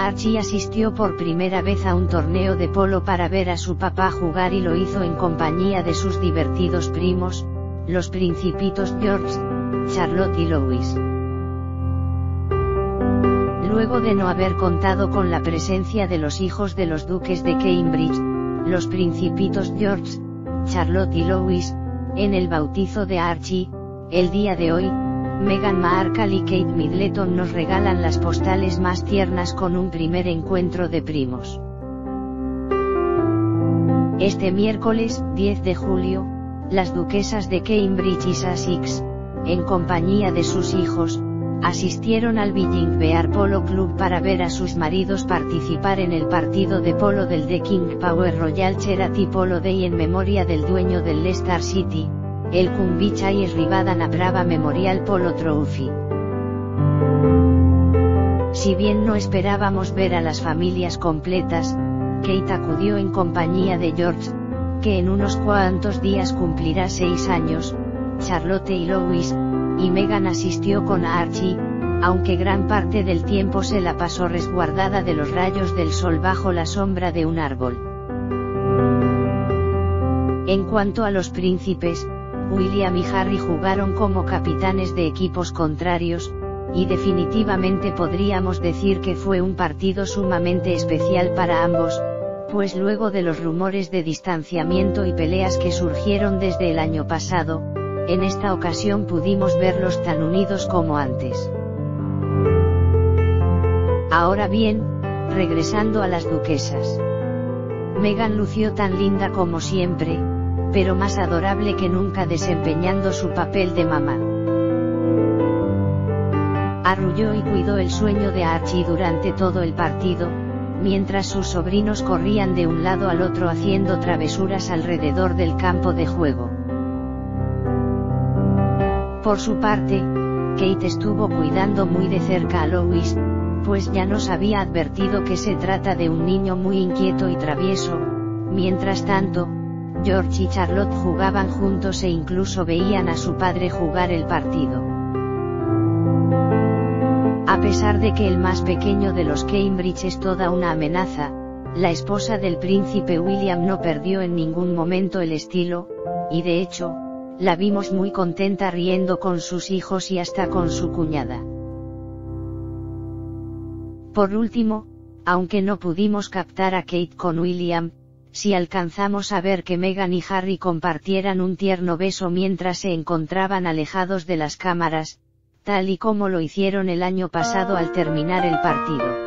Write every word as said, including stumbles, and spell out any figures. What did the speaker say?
Archie asistió por primera vez a un torneo de polo para ver a su papá jugar y lo hizo en compañía de sus divertidos primos, los principitos George, Charlotte y Louis. Luego de no haber contado con la presencia de los hijos de los duques de Cambridge, los principitos George, Charlotte y Louis, en el bautizo de Archie, el día de hoy, Meghan Markle y Kate Middleton nos regalan las postales más tiernas con un primer encuentro de primos. Este miércoles, diez de julio, las duquesas de Cambridge y Sussex, en compañía de sus hijos, asistieron al Billing Bear Polo Club para ver a sus maridos participar en el partido de polo del The King Power Royal Charity Polo Day en memoria del dueño del Leicester City, el Cumbichay Rivadana Brava Memorial Polo Trophy. Si bien no esperábamos ver a las familias completas, Kate acudió en compañía de George, que en unos cuantos días cumplirá seis años, Charlotte y Louis, y Meghan asistió con Archie, aunque gran parte del tiempo se la pasó resguardada de los rayos del sol bajo la sombra de un árbol. En cuanto a los príncipes, William y Harry jugaron como capitanes de equipos contrarios, y definitivamente podríamos decir que fue un partido sumamente especial para ambos, pues luego de los rumores de distanciamiento y peleas que surgieron desde el año pasado, en esta ocasión pudimos verlos tan unidos como antes. Ahora bien, regresando a las duquesas. Meghan lució tan linda como siempre, pero más adorable que nunca desempeñando su papel de mamá. Arrulló y cuidó el sueño de Archie durante todo el partido, mientras sus sobrinos corrían de un lado al otro haciendo travesuras alrededor del campo de juego. Por su parte, Kate estuvo cuidando muy de cerca a Louis, pues ya nos había advertido que se trata de un niño muy inquieto y travieso. Mientras tanto, George y Charlotte jugaban juntos e incluso veían a su padre jugar el partido. A pesar de que el más pequeño de los Cambridge es toda una amenaza, la esposa del príncipe William no perdió en ningún momento el estilo, y de hecho, la vimos muy contenta riendo con sus hijos y hasta con su cuñada. Por último, aunque no pudimos captar a Kate con William, sí alcanzamos a ver que Meghan y Harry compartieran un tierno beso mientras se encontraban alejados de las cámaras, tal y como lo hicieron el año pasado al terminar el partido.